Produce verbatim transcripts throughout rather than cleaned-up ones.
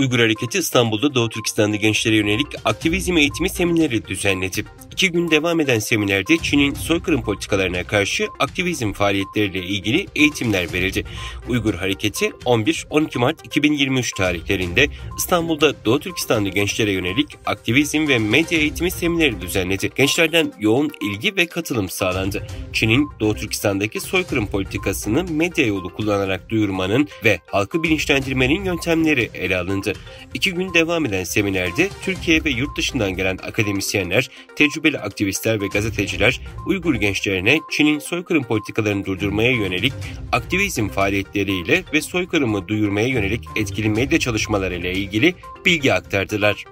Uygur Hareketi İstanbul'da Doğu Türkistan'da gençlere yönelik aktivizm eğitimi semineri düzenledi. İki gün devam eden seminerde Çin'in soykırım politikalarına karşı aktivizm faaliyetleriyle ilgili eğitimler verildi. Uygur Hareketi on bir on iki Mart iki bin yirmi üç tarihlerinde İstanbul'da Doğu Türkistan'da gençlere yönelik aktivizm ve medya eğitimi semineri düzenledi. Gençlerden yoğun ilgi ve katılım sağlandı. Çin'in Doğu Türkistan'daki soykırım politikasını medya yolu kullanarak duyurmanın ve halkı bilinçlendirmenin yöntemleri ele alındı. İki gün devam eden seminerde Türkiye ve yurt dışından gelen akademisyenler, tecrübeli aktivistler ve gazeteciler Uygur gençlerine Çin'in soykırım politikalarını durdurmaya yönelik aktivizm faaliyetleriyle ve soykırımı duyurmaya yönelik etkili medya çalışmalarıyla ilgili bilgi aktardılar.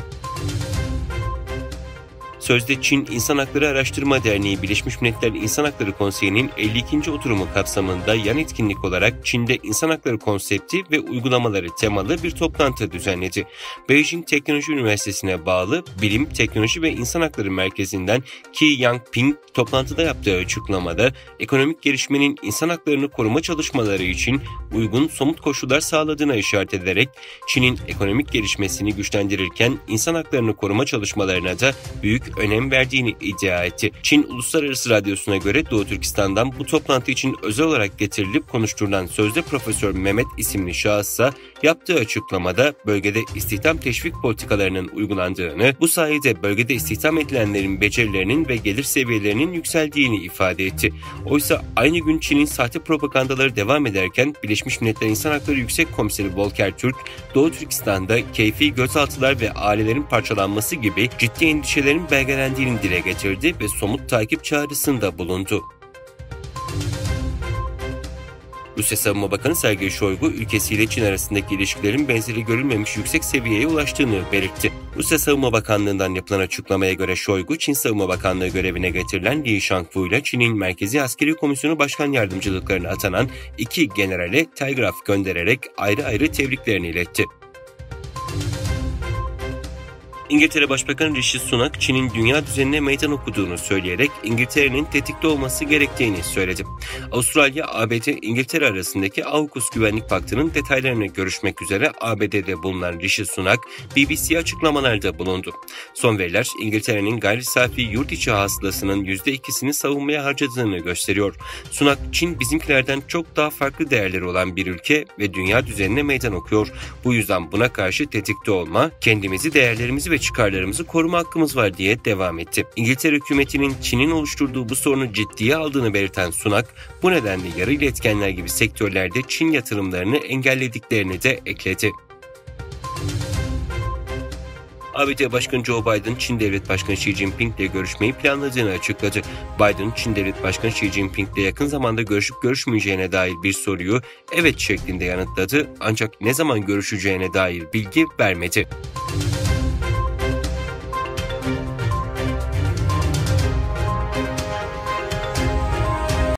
Sözde Çin İnsan Hakları Araştırma Derneği Birleşmiş Milletler İnsan Hakları Konseyi'nin elli ikinci oturumu kapsamında yan etkinlik olarak Çin'de İnsan Hakları konsepti ve uygulamaları temalı bir toplantı düzenledi. Beijing Teknoloji Üniversitesi'ne bağlı Bilim, Teknoloji ve İnsan Hakları Merkezi'nden Qi Yangping toplantıda yaptığı açıklamada ekonomik gelişmenin insan haklarını koruma çalışmaları için uygun somut koşullar sağladığına işaret ederek Çin'in ekonomik gelişmesini güçlendirirken insan haklarını koruma çalışmalarına da büyük önem verdiğini iddia etti. Çin Uluslararası Radyosu'na göre Doğu Türkistan'dan bu toplantı için özel olarak getirilip konuşturulan sözde Profesör Mehmet isimli şahıssa yaptığı açıklamada bölgede istihdam teşvik politikalarının uygulandığını, bu sayede bölgede istihdam edilenlerin becerilerinin ve gelir seviyelerinin yükseldiğini ifade etti. Oysa aynı gün Çin'in sahte propagandaları devam ederken Birleşmiş Milletler İnsan Hakları Yüksek Komiseri Volker Türk, Doğu Türkistan'da keyfi gözaltılar ve ailelerin parçalanması gibi ciddi endişelerin belgelendiğini dile getirdi ve somut takip çağrısında bulundu. Rusya Savunma Bakanı Sergey Shoigu, ülkesiyle Çin arasındaki ilişkilerin benzeri görülmemiş yüksek seviyeye ulaştığını belirtti. Rusya Savunma Bakanlığı'ndan yapılan açıklamaya göre Shoigu, Çin Savunma Bakanlığı görevine getirilen Li Shangfu ile Çin'in Merkezi Askeri Komisyonu Başkan Yardımcılıklarına atanan iki generale telgraf göndererek ayrı ayrı tebriklerini iletti. İngiltere Başbakanı Rishi Sunak, Çin'in dünya düzenine meydan okuduğunu söyleyerek İngiltere'nin tetikte olması gerektiğini söyledi. Avustralya, A B D, İngiltere arasındaki AUKUS Güvenlik Paktı'nın detaylarını görüşmek üzere A B D'de bulunan Rishi Sunak, B B C'ye açıklamalarda bulundu. Son veriler, İngiltere'nin gayri safi yurt içi hasılasının yüzde ikisini savunmaya harcadığını gösteriyor. Sunak, Çin bizimkilerden çok daha farklı değerleri olan bir ülke ve dünya düzenine meydan okuyor. Bu yüzden buna karşı tetikte olma, kendimizi, değerlerimizi ve çıkarlarımızı koruma hakkımız var diye devam etti. İngiltere hükümetinin Çin'in oluşturduğu bu sorunu ciddiye aldığını belirten Sunak, bu nedenle yarı iletkenler gibi sektörlerde Çin yatırımlarını engellediklerini de ekledi. A B D Başkanı Joe Biden, Çin Devlet Başkanı Xi Jinping ile görüşmeyi planladığını açıkladı. Biden, Çin Devlet Başkanı Xi Jinping ile yakın zamanda görüşüp görüşmeyeceğine dair bir soruyu evet şeklinde yanıtladı, ancak ne zaman görüşeceğine dair bilgi vermedi.